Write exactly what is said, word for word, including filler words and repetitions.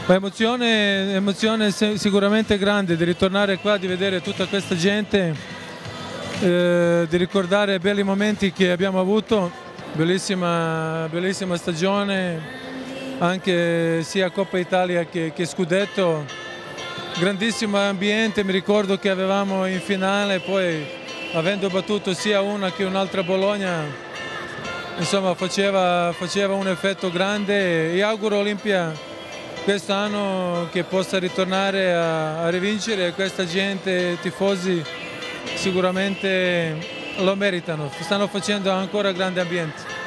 Emozione, emozione sicuramente grande di ritornare qua, di vedere tutta questa gente, eh, di ricordare i belli momenti che abbiamo avuto, bellissima, bellissima stagione, anche sia Coppa Italia che, che Scudetto, grandissimo ambiente, mi ricordo che avevamo in finale, poi avendo battuto sia una che un'altra Bologna, insomma faceva, faceva un effetto grande e auguro Olimpia quest'anno che possa ritornare a, a rivincere, questa gente, tifosi sicuramente lo meritano, stanno facendo ancora grande ambiente.